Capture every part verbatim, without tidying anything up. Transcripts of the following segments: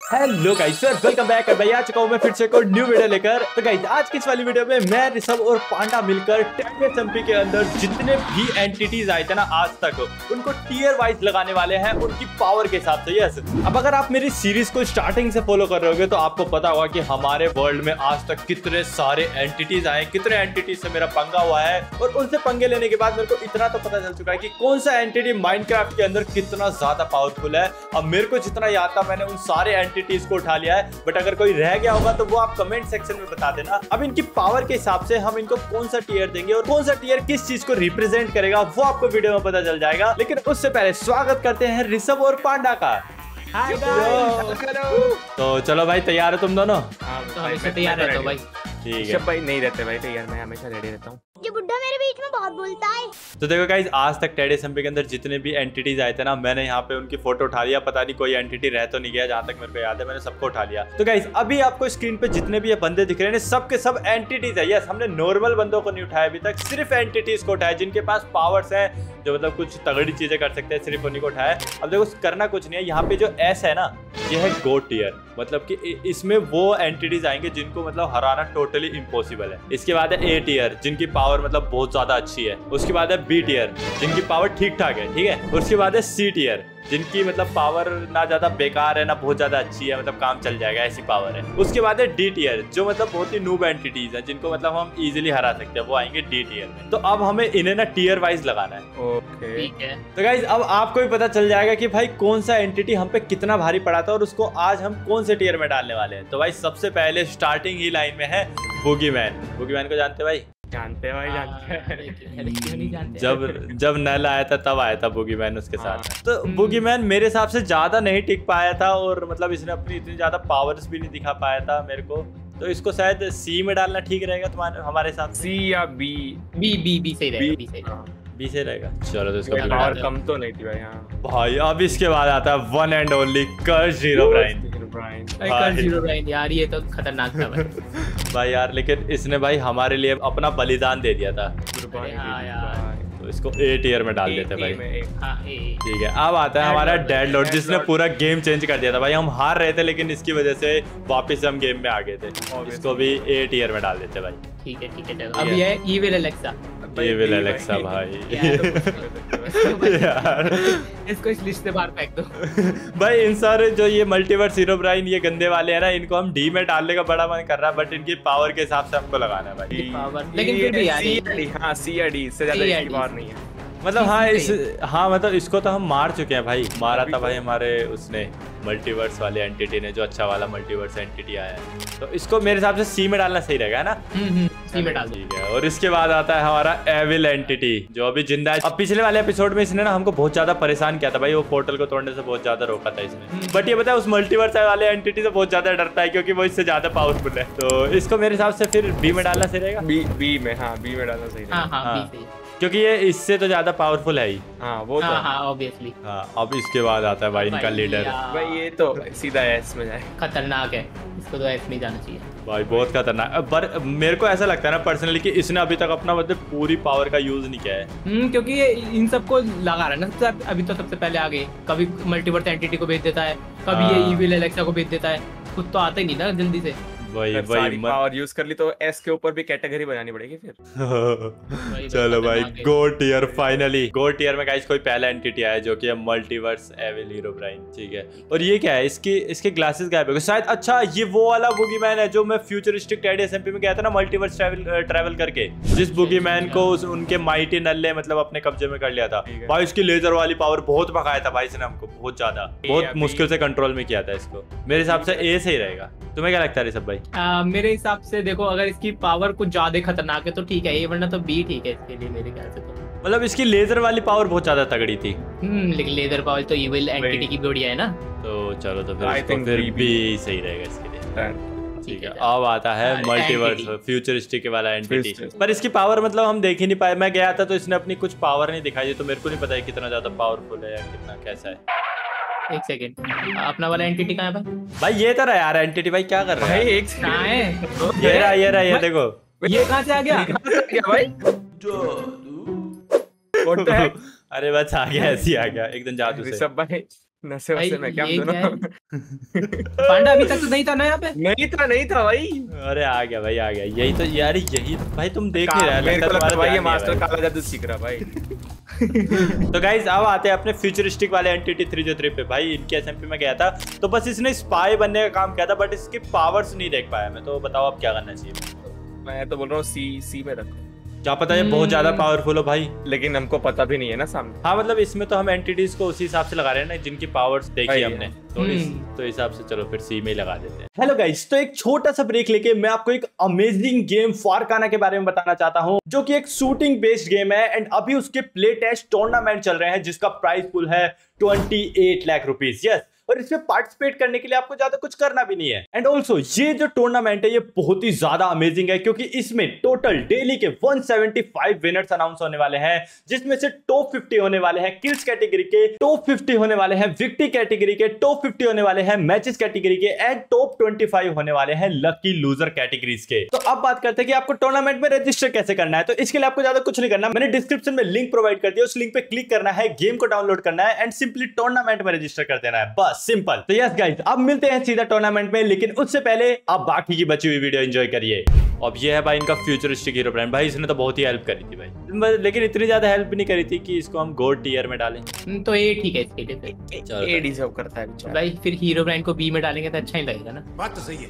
Hello guys, welcome back. भाई आ चुका हूँ मैं फिर से एक और न्यू वीडियो लेकर। तो गाइस आज की इस वाली वीडियो में मैं ऋषभ और पांडा मिलकर टेक्नोसम्पी के अंदर जितने भी एंटिटीज आए थे ना आज तक, उनको टीयर वाइज लगाने वाले हैं उनकी पावर के हिसाब से। यस, अब अगर आप मेरी सीरीज को स्टार्टिंग से फॉलो कर रहे होगे तो आपको पता होगा कि हमारे वर्ल्ड में आज तक कितने सारे एंटिटीज आए, कितने एंटिटीज से मेरा पंगा हुआ है। और उनसे पंगे लेने के बाद मेरे को इतना तो पता चल चुका है कि कौन सा एंटिटी माइनक्राफ्ट के अंदर कितना ज्यादा पावरफुल है। अब मेरे को जितना याद था मैंने उन सारे एंटिटीज को उठा लिया है, बट अगर कोई रह गया होगा तो वो आप कमेंट सेक्शन में बता देना। अब इनकी पावर के हिसाब से हम इनको कौन सा टीयर देंगे और कौन सा टीयर किस चीज को रिप्रेजेंट करेगा वो आपको वीडियो में पता चल जाएगा। लेकिन उससे पहले स्वागत करते हैं ऋषभ और पांडा का। Hi guys. तो चलो भाई, तैयार है तुम दोनों? हाँ, तो हमेशा तैयार रहता हूँ भाई। ठीक है भाई, नहीं रहते भाई तैयार, मैं हमेशा रेडी रहता हूँ। ये बुड्ढा मेरे बीच में बहुत बोलता है। तो देखो गाइस, आज तक टेक्नोसम्पी के अंदर जितने भी एंटिटीज आए थे ना, मैंने यहाँ पे उनकी फोटो उठा लिया। पता नहीं कोई एंटिटी रह तो नहीं गया, जहाँ तक मेरे को याद है मैंने सबको उठा लिया। तो गाइस अभी आपको स्क्रीन पे जितने भी ये बंदे दिख रहे हैं सब के सब एंटिटीज है। यस, हमने नॉर्मल बंदों को नहीं उठाया अभी तक, सिर्फ एंटिटीज को उठाया जिनके पास पावर्स है, जो मतलब कुछ तगड़ी चीजें कर सकते हैं, सिर्फ उन्हीं को उठाया। अब देखो करना कुछ नहीं है, यहाँ पे जो एस है ना ये है गोट टीयर, मतलब कि इसमें वो एंटिटीज आएंगे जिनको मतलब हराना टोटली इम्पॉसिबल है। इसके बाद है ए टीयर जिनकी पावर मतलब बहुत ज्यादा अच्छी है। उसके बाद है बी टीयर जिनकी पावर ठीक ठाक है, ठीक है। उसके बाद है सी टीयर जिनकी मतलब पावर ना ज्यादा बेकार है ना बहुत ज्यादा अच्छी है, मतलब काम चल जाएगा ऐसी पावर है। उसके बाद है डी टीयर जो मतलब बहुत ही नूब एंटिटीज है जिनको मतलब हम इजीली हरा सकते हैं, वो आएंगे डी टीयर में। तो अब हमें इन्हें ना टीयर वाइज लगाना है। ओके ठीक है। तो गाइज अब आपको भी पता चल जाएगा कि भाई कौन सा एंटिटी हम पे कितना भारी पड़ा था और उसको आज हम कौन से टीयर में डालने वाले हैं। तो भाई सबसे पहले स्टार्टिंग ही लाइन में है बूगीमैन। बूगीमैन को जानते भाई? जानते हैं भाई, जानते हैं। जब जब नल आया था तब आया था बूगीमैन उसके साथ। तो बूगीमैन मेरे हिसाब से ज्यादा नहीं टिक पाया था और मतलब इसने अपनी इतनी ज्यादा पावर्स भी नहीं दिखा पाया था मेरे को। तो इसको शायद सी में डालना ठीक रहेगा तुम्हारे हमारे हिसाब से। सी या बी? बी बी बी सही रहेगा, बी सही रहेगा। बी से रहेगा। चलो तो इसको पावर कम तो नहीं थी भाई। हाँ भाई अब इसके बाद आता है one and only curse Herobrine. Curse Herobrine यार, ये तो खतरनाक था भाई। भाई यार लेकिन इसने भाई हमारे लिए अपना बलिदान दे दिया था। हाँ यार, तो इसको ए टियर में डाल देते भाई। हाँ, ठीक है, अब आता है हमारा डेड लॉर्ड जिसने पूरा गेम चेंज कर दिया था भाई। हम हार रहे थे लेकिन इसकी वजह से वापस हम गेम में आ गए थे। इसको भी ए टियर में डाल देते भाई। ठीक है ठीक है। अभी है इविल एलेक्सा। इविल एलेक्सा भाई यार इसको इस लिस्ट से बाहर फेंक दो भाई। इन सारे जो ये मल्टीवर्स हीरोब्राइन ये गंदे वाले हैं ना, इनको हम डी में डालने का बड़ा मन कर रहा है, बट इनकी पावर के हिसाब से हमको लगाना है भाई। पावर लेकिन फिर भी यार, हाँ सी या डी, इससे ज्यादा इसकी पावर नहीं है मतलब। हाँ इस हाँ मतलब इसको तो हम मार चुके हैं भाई। मारा था भाई हमारे उसने मल्टीवर्स वाले एंटिटी ने, जो अच्छा वाला मल्टीवर्स एंटिटी आया है। तो इसको मेरे हिसाब से सी में डालना सही रहेगा ना? सी में डाल। ठीक है। और इसके बाद आता है हमारा एविल एंटिटी जो अभी जिंदा है। अब पिछले वाले एपिसोड में इसने ना हमको बहुत ज्यादा परेशान किया था भाई, वो पोर्टल को तोड़ने से बहुत ज्यादा रोका था इसने। बट ये पता है उस मल्टीवर्स वाले एंटिटी से बहुत ज्यादा डरता है क्योंकि वो इससे ज्यादा पावरफुल है। तो इसको मेरे हिसाब से फिर बी में डालना सही रहेगा। बी बी में, हाँ बी में डालना सही रहेगा क्योंकि ये इससे तो ज्यादा पावरफुल है ही। हाँ वो तो हाँ ऑब्वियसली। हाँ अब इसके बाद आता है भाई इनका लीडर भाई, ये तो सीधा एस में जाए। खतरनाक है, इसको तो एस में जाना चाहिए भाई, बहुत खतरनाक। पर मेरे को ऐसा लगता है ना पर्सनली कि इसने अभी तक अपना मतलब पूरी पावर का यूज नहीं किया है। हम्म क्योंकि ये इन सबको लगा रहा है ना, अभी तो सबसे पहले आ गए। कभी मल्टीवर्स एंटिटी को भेज देता है, कभी ये इविल एलेक्सा को भेज देता है, खुद तो आता ही नहीं ना जल्दी से। वही वही पावर यूज कर ली तो एस के ऊपर भी कैटेगरी बनानी पड़ेगी फिर। चलो भाई, god tier finally. God tier में गाइस कोई पहला एंटिटी आया जो कि है मल्टीवर्स एविल हीरोब्राइन। ठीक है। और ये क्या है, इसके इसके ग्लासेस गायब हो गए शायद। अच्छा ये वो वाला बूगीमैन है जो मैं फ्यूचरिस्टिक टेक्नोसम्पी में गया था ना मल्टीवर्स ट्रैवल ट्रैवल करके, जिस बूगीमैन को उनके माइटी नल्ले मतलब अपने कब्जे में कर लिया था भाई। उसकी लेजर वाली पावर बहुत भगाया था भाई इसने हमको, बहुत ज्यादा, बहुत मुश्किल से कंट्रोल में किया था इसको। मेरे हिसाब से ए सही रहेगा। तुम्हें क्या लगता है ऋषभ भाई? आ, मेरे हिसाब से देखो, अगर इसकी पावर कुछ ज्यादा खतरनाक है तो ठीक है ये, वरना तो बी ठीक है इसके लिए मेरे ख्याल से। तो मतलब इसकी लेजर वाली पावर बहुत ज्यादा तगड़ी थी। हम्म लेकिन लेजर पावर तो इविल एंटिटी की बढ़िया है ना। तो चलो तो फिर इसको फिर बी सही रहेगा इसके लिए। ठीक है। अब आता है मल्टीवर्स फ्यूचरिस्टिक वाला एंटिटी। पर इसकी पावर मतलब हम देख ही नहीं पाए। मैं गया था तो इसने अपनी कुछ पावर नहीं दिखाई, तो मेरे को नहीं पता है कितना ज्यादा पावरफुल है या कितना कैसा है। एक सेकंड, अपना वाला एंटिटी कहाँ है भाई? भाई ये तो रहा यार एंटिटी। भाई क्या कर रहा है? एक कहाँ है? ये रहा ये रहा ये देखो। ये कहाँ से आ गया? भाई अरे बस आ गया, ऐसे ही आ गया एकदम जादू से। ऋषभ भाई नशे भाई वशे में क्या ये हम क्या है? दोनों? पांडा अभी तक तो नहीं था ना यहाँ पे। नहीं था नहीं था भाई। अरे आ गया भाई आ गया, यही तो यार यही भाई तुम देख नहीं का- रहे, मेरे लगता को लगता तुम्हारा है भाई ये ध्यान नहीं है मास्टर भाई। काला जादू सीख रहा भाई। तो गाइस अब आते हैं अपने फ्यूचरिस्टिक वाले एंटिटी थ्री जीरो थ्री पे। भाई इनके एसएमपी में गया था तो बस इसने स्पाई बनने का काम किया था, बट इसकी पावर्स नहीं देख पाया मैं। तो बताओ अब क्या करना चाहिए। मैं तो बोल रहा हूँ सी सी में रखो, क्या पता ये बहुत ज्यादा हम्म। पावरफुल हो भाई। लेकिन हमको पता भी नहीं है ना सामने। हाँ मतलब इसमें तो हम एंटिटीज को उसी हिसाब से लगा रहे हैं ना जिनकी पावर्स देखी भाई, हमने, तो इस हम्म। तो हिसाब से चलो फिर सी में ही लगा देते हैं। हेलो गाइस, तो एक छोटा सा ब्रेक लेके मैं आपको एक अमेजिंग गेम फारकाना के बारे में बताना चाहता हूं, जो कि एक शूटिंग बेस्ड गेम है एंड अभी उसके प्ले टेस्ट टूर्नामेंट चल रहे हैं जिसका प्राइस पुल है अट्ठाईस लाख रुपीस। यस, और इसमें पार्टिसिपेट करने के लिए आपको ज्यादा कुछ करना भी नहीं है। एंड ऑल्सो ये जो टूर्नामेंट है ये बहुत ही ज्यादा अमेजिंग है क्योंकि इसमें टोटल डेली के एक सौ पचहत्तर विनर्स अनाउंस होने वाले हैं, जिसमें से टॉप पचास होने वाले हैं किल्स कैटेगरी के, टॉप पचास होने वाले हैं विक्ट्री कैटेगरी के, टॉप पचास होने वाले हैं मैचेस कैटेगरी के एंड टॉप पच्चीस होने वाले हैं लकी लूजर कैटेगरीज के। तो अब बात करते हैं कि आपको टूर्नामेंट में रजिस्टर कैसे करना है। तो इसके लिए आपको ज्यादा कुछ नहीं करना, मैंने डिस्क्रिप्शन में लिंक प्रोवाइड कर दिया, उस लिंक पे क्लिक करना है, गेम को डाउनलोड करना है एंड सिंपली टूर्नामेंट में रजिस्टर कर देना है, बस सिंपल। तो यस गाइस, अब मिलते हैं सीधा टूर्नामेंट में, लेकिन उससे पहले आप बाकी की बची हुई वीडियो एंजॉय करिए। अब ये है भाई इनका फ्यूचरिस्टिक हीरो ब्रांड। भाई इसने तो बहुत ही हेल्प करी थी भाई, लेकिन इतनी ज्यादा हेल्प नहीं करी थी कि इसको हम गोल्ड टीयर में डालें। हम्म, तो ये ठीक है इसके लिए फिर। चलो ए डिजर्व करता है बेचारा। भाई फिर हीरो ब्रांड को बी में डालेंगे तो अच्छा ही लगेगा ना। बात तो सही है।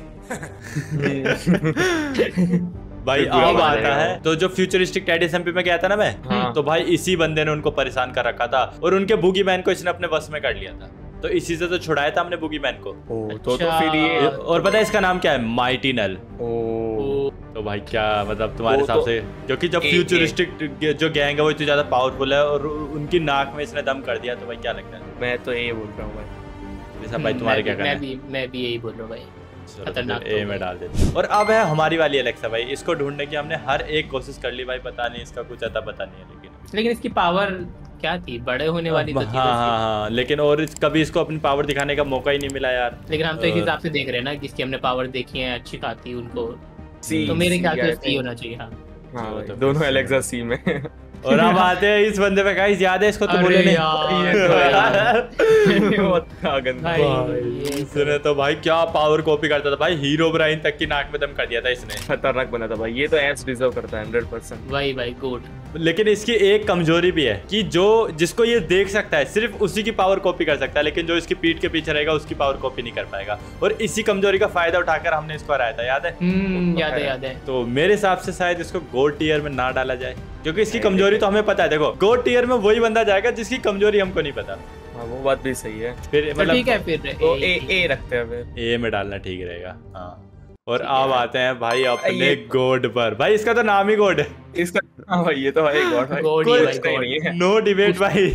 भाई फिर बुरा अब मान आता जाएगा। है तो जो फ्यूचरिस्टिक टेडी एसएमपी में गया था ना मैं, हाँ। तो भाई इसी बंदे ने उनको परेशान कर रखा था और उनके बूगी मैन को इसने अपने बस में कर लिया था, तो इसी से तो छुड़ाया था हमने बूगी मैन को। ओ, तो तो अच्छा। फिर ये और पता है इसका नाम क्या है? माइटी नल। ओ तो भाई क्या मतलब तुम्हारे वो हिसाब तो- से, क्योंकि जब ए- फ्यूचरिस्टिक जो गैंग है वो इतनी ज्यादा पावरफुल है और उनकी नाक में इसने दम कर दिया, तो भाई क्या लगता है मैं तो ये बोल रहा हूँ भाई। जैसा भाई तुम्हारे क्या मैं करना है? भी मैं भी यही बोल रहा हूँ भाई। चलो खतरनाक फिर ए तो में है। डाल देते हैं। और अब है हमारी वाली एलेक्सा भाई, इसको ढूंढने की हमने हर एक कोशिश कर ली भाई, पता नहीं इसका कुछ अता पता नहीं है, लेकिन लेकिन इसकी पावर क्या थी, बड़े होने वाली तो हाँ थी हाँ वैसे। हाँ, लेकिन और इस, कभी इसको अपनी पावर दिखाने का मौका ही नहीं मिला यार। लेकिन हम तो एक और- हिसाब से देख रहे हैं ना जिसकी हमने पावर देखी है अच्छी खाती उनको, सी तो मेरे ख्याल से I सी think। होना चाहिए। हाँ हाँ वो भाई, तो दोनों एलेक्सा सी में। और अब आते हैं इस बंदे पे, गाइस याद है इसको तो बोले अरे नहीं। यार, ये तो यार। बहुत गंदा। भाई, भाई, ये इसने तो भाई क्या पावर कॉपी करता था भाई, हीरो ब्राइन तक की नाक में दम कर दिया था इसने। खतरनाक बना था भाई, ये तो एस डिजर्व करता है हंड्रेड परसेंट। भाई भाई गुड। लेकिन इसकी एक कमजोरी भी है कि जो जिसको ये देख सकता है सिर्फ उसी की पावर कॉपी कर सकता है, लेकिन जो इसकी पीठ के पीछे रहेगा उसकी पावर कॉपी नहीं कर पाएगा। और इसी कमजोरी का फायदा उठाकर हमने इसको हराया था, याद है? हम्म याद है याद है। तो मेरे हिसाब से शायद इसको गोल्ड टीयर में ना डाला जाए, क्योंकि इसकी कमजोरी तो हमें पता है। देखो गोल्ड टीयर में वही बंदा जाएगा जिसकी कमजोरी हमको नहीं पता। हाँ वो बात भी सही है। फिर तो ठीक है मतलब फिर तो ए- ए ए रखते हैं फिर। ए में डालना ठीक रहेगा। हाँ, और ठीक अब है। आते हैं भाई अपने ये- गोड पर। भाई इसका तो नाम ही गोड है, इसका हाँ भाई ये तो भाई गॉड भाई। गॉड ही कोई भाई, रिश्ता ही गॉड। नहीं है। नो डिबेट भाई।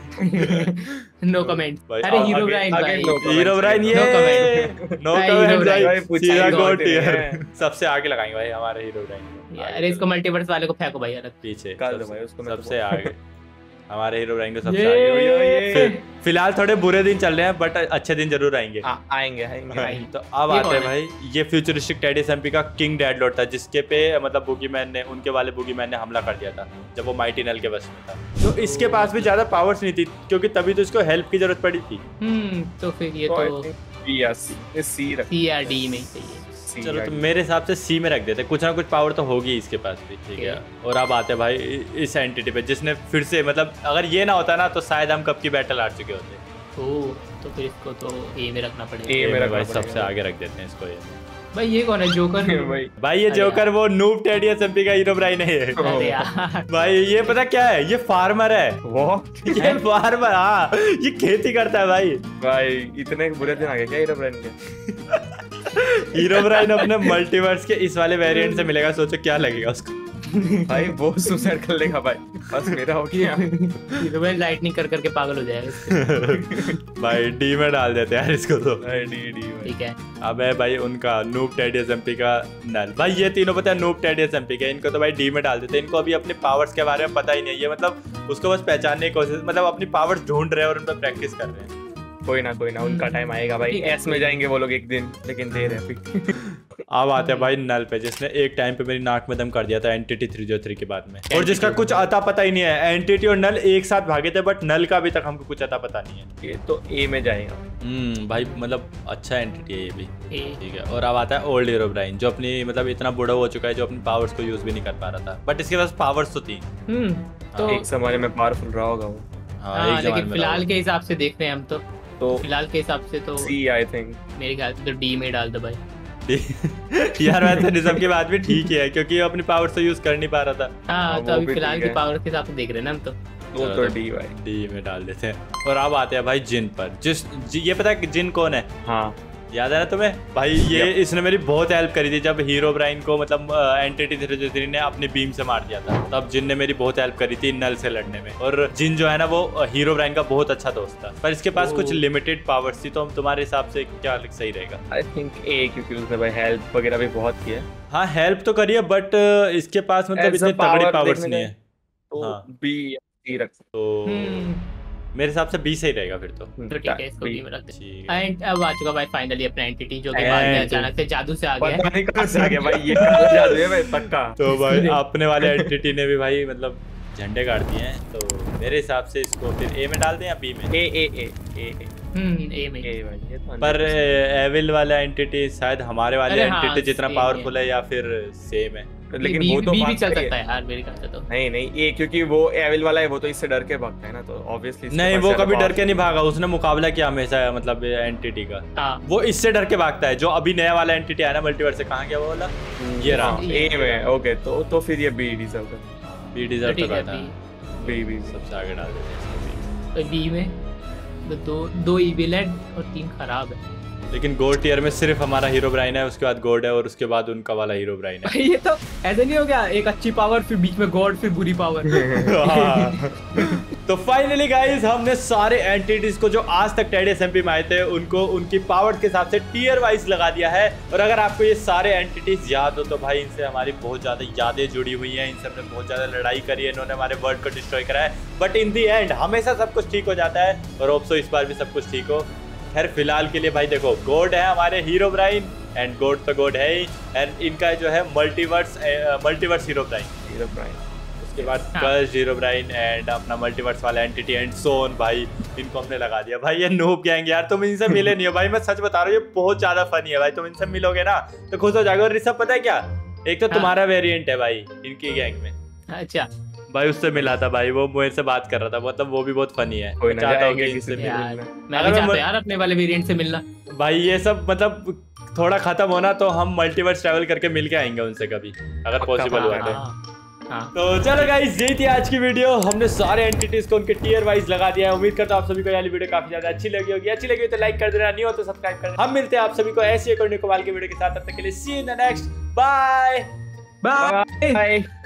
No comment. भाई, अरे आ- हीरो आगे- ब्रांड आगे भाई। no comment हीरो ब्राइन ये No comment। नो भाई, कमेंट हीरो भाई, ब्राइन पूछा सीधा ही गोड नहीं टीयर है। सबसे आगे लगाएंगे भाई हमारे हीरो ब्राइन। यार इसको मल्टीवर्स वाले को फेंको भाई अलग। पीछे निकाल दो सबसे- भाई उसको, मैं तो सबसे बोल- आगे हमारे हीरो ब्राइन को सबसे ये- आगे भैया, ये- फिर- फिलहाल थोड़े बुरे दिन चल रहे हैं बट अच्छे दिन जरूर आएंगे। आ- आएंगे आएंगे भाई। तो अब ये आते कौन हैं है? भाई, ये फ्यूचरिस्टिक टेडी एसएमपी का किंग डेडलॉर्ड था, जिसके पे मतलब बूगीमैन ने उनके वाले बूगीमैन ने हमला कर दिया था जब वो माइटी नल के बस में था। तो इसके पास भी ज्यादा पावर्स नहीं थी क्योंकि तभी तो इसको हेल्प की जरूरत पड़ी थी। हम्म तो फिर ये तो यस ये सी रख सी आर डी में ही चाहिए। सी चलो रख। तो मेरे हिसाब से सी में रख देते, कुछ ना कुछ पावर तो होगी इसके पास भी, ठीक है। और अब आते हैं भाई इ- इस एंटिटी पे जिसने फिर से मतलब अगर ये ना होता ना तो शायद हम कब की बैटल हार चुके होते। ओ तो फिर इसको तो ए में रखना पड़ेगा। ए ये में में रखना भाई पड़ेगा। सबसे आगे रख देते हैं इसको। ये भाई ये कौन है जोकर? भाई भाई ये अरे जोकर वो नूब टेडी एसएमपी का हीरो ब्राइन है। अरे यार भाई ये पता क्या है, ये फार्मर है। वो ये फार्मर, हाँ ये खेती करता है भाई। भाई इतने बुरे दिन आ गए क्या हीरो ब्रांड के? हीरो ब्राइन अपने मल्टीवर्स के इस वाले वेरिएंट से मिलेगा, सोचो क्या लगेगा उसको। भाई वो सुसाइड कर लेगा भाई, बस मेरा हो गया। हीरो ब्रांड लाइटनिंग कर करके पागल हो जाएगा इससे। भाई डी में डाल देते हैं यार इसको तो। भाई डी डी भाई। ठीक है अब है भाई उनका नूब टेडी एसएमपी का नल। भाई ये तीनों पता है नूब टेडी एसएमपी के, इनको तो भाई डी में डाल देते हैं। इनको अभी अपने पावर्स के बारे में पता ही नहीं है, ये मतलब उसको बस पहचानने की कोशिश, मतलब अपनी पावर्स ढूंढ रहे हैं और उन पर प्रैक्टिस कर रहे हैं। कोई ना कोई ना उनका टाइम आएगा भाई। ठीक है। एस में जाएंगे वो लोग एक दिन, लेकिन देर है अभी। अब आते हैं भाई नल पे, जिसने एक टाइम पे मेरी नाक में दम कर दिया था एंटिटी थ्री जीरो थ्री के बाद में, और जिसका कुछ अता पता ही नहीं है। एंटिटी और नल एक साथ भागे थे, बट नल का अभी तक हमको कुछ अता पता नहीं है। ये तो ए में जाएगा। हम्म भाई मतलब अच्छा एंटिटी है ये भी, ठीक है। और अब आता है ओल्ड हीरोब्राइन, जो अपनी मतलब इतना बूढ़ा हो चुका है, जो अपनी पावर्स को यूज भी नहीं कर पा रहा था, बट इसके पास पावर्स तो थी। हम्म तो एक समय में पावरफुल रहा होगा वो। हाँ, हाँ, एक लेकिन फिलहाल के हिसाब से देख रहे हैं हम तो तो फिलहाल के हिसाब से तो सी आई थिंक मेरे ख्याल से तो डी में डाल दो भाई। यार वैसे निज़म की बात भी ठीक ही है, क्योंकि वो अपनी पावर्स तो यूज कर नहीं पा रहा था। हाँ हाँ, तो वो अभी भी फिलहाल ठीक की है। पावर के हिसाब से देख रहे हैं ना हम तो। वो तो डी भाई, डी में डाल देते हैं। और अब आते हैं भाई जिन पर, जिस जि- ये पता है कि जिन कौन है? हाँ याद है ना तुम्हें भाई? ये Yep. इसने मेरी बहुत हेल्प करी थी जब हीरोब्राइन को मतलब एंटिटी थ्री जीरो थ्री ने अपनी बीम से मार दिया था, तब जिन ने मेरी बहुत हेल्प करी थी नल से लड़ने में। और जिन जो है ना वो हीरोब्राइन का बहुत अच्छा दोस्त था, पर इसके पास कुछ Oh. लिमिटेड पावर्स थी। तो तुम्हारे हिसाब से क्या सही रहेगा? आई थिंक ए, क्योंकि उसने भाई हेल्प वगैरह भी बहुत की है। हाँ हेल्प तो करी है, बट इसके पास मतलब As a इतनी तगड़ी power पावर्स देखने नहीं है। तो हाँ। बी सी रख सकते तो हम्म मेरे हिसाब से बी सही रहेगा फिर तो। हैं। तो ठीक है, इसको B। डी में रख दे। ठीक है। एंड अब आ चुका भाई फाइनली अपना एंटिटी, जो कि बाद में And- अचानक से जादू से आ गया पता है। नहीं कहाँ से आ गया भाई, ये कहाँ जादू है भाई पक्का। तो भाई अपने वाले एंटिटी ने भी भाई मतलब झंडे गाड़ दिए हैं, तो मेरे हिसाब से इसको फिर ए में डाल दें या बी में? ए ए ए ए ए हम्म ए में। ए भाई, ये तो पर एविल वाला एंटिटी शायद हमारे वाले अरे हाँ, एंटिटी जितना same पावरफुल है, या फिर सेम है? लेकिन बी, वो तो बी भी बात चल सही सकता है। है यार मेरे ख्याल से तो। नहीं नहीं ए, क्योंकि वो एविल वाला है, वो तो इससे डर के भागता है ना, तो ऑब्वियसली नहीं वो कभी डर के नहीं भागा, उसने मुकाबला किया हमेशा मतलब एंटिटी का। हाँ वो इससे डर के भागता है। जो अभी नया वाला एंटिटी आया ना मल्टीवर्स से, कहाँ गया वो वाला? ये रहा। ए में। ओके तो तो फिर ये बी डिजर्व है। बी तो डिजर्व ठीक है करता है। बी। बी बी सबसे आगे डाल देते हैं तो बी में तो दो दो इविल है और तीन खराब है। लेकिन गोल्ड टीयर में सिर्फ हमारा हीरोब्राइन है, उसके बाद गॉड है, और उसके बाद उनका वाला हीरोब्राइन है। ये तो ऐसे नहीं हो गया, एक अच्छी पावर फिर बीच में गॉड फिर बुरी पावर। हाँ। तो फाइनली गाइस हमने सारे एंटिटीज को जो आज तक टेड एसएमपी में आए थे उनको उनकी पावर के हिसाब से टीयर वाइज लगा दिया है। और अगर आपको ये सारे एंटिटीज याद हो तो भाई इनसे हमारी बहुत ज्यादा यादें जुड़ी हुई हैं, इनसे हमने बहुत ज्यादा लड़ाई करी है, इन्होंने हमारे वर्ल्ड को डिस्ट्रॉय करा है। बट इन दी एंड हमेशा सब कुछ ठीक हो जाता है, और होप सो इस बार भी सब कुछ ठीक हो। खैर फिलहाल के लिए भाई देखो, गॉड है हमारे हीरोब्राइन, एंड गॉड तो गॉड है ही, एंड इनका जो है मल्टीवर्स मल्टीवर्स हीरोब्राइन, हीरोब्राइन उसके बाद हाँ। कर्स हीरोब्राइन एंड अपना मल्टीवर्स वाला एंटिटी एंड सोन। भाई इनको हमने लगा दिया। भाई ये नूब गैंग यार, तुम इनसे मिले नहीं हो भाई, मैं सच बता रहा हूँ, ये बहुत ज्यादा फनी है भाई। तुम इनसे मिलोगे ना तो खुश हो जाओगे। और ऋषभ पता है क्या, एक तो हाँ। तुम्हारा वेरिएंट है भाई इनकी गैंग में। अच्छा भाई उससे मिला था भाई, वो मेरे से बात कर रहा था, मतलब वो भी बहुत फनी है। कोई मैं ना चाहता हूँ जाएंगे कि किसी इनसे दिन। मिलूं। यार मैं अगर भी मैं चाहता मर- यार अपने वाले वेरिएंट से मिलना। भाई ये सब मतलब थोड़ा खत्म होना तो हम मल्टीवर्स ट्रैवल करके मिल के आएंगे उनसे कभी, अगर पक्का, पॉसिबल हुआ तो। हाँ, हाँ। तो चलो गाइस यही थी आज की वीडियो। हमने सारे एंटिटीज को उनके टीयर वाइज लगा दिया है। उम्मीद करता हूं आप सभी को ये वाली वीडियो काफी ज्यादा अच्छी लगी होगी। अच्छी लगी हो तो लाइक कर देना, नहीं हो तो सब्सक्राइब कर देना। हम मिलते हैं आप सभी को ऐसी एक और कमाल की वीडियो के साथ, तब तक के लिए see you in the next. Bye bye. Bye.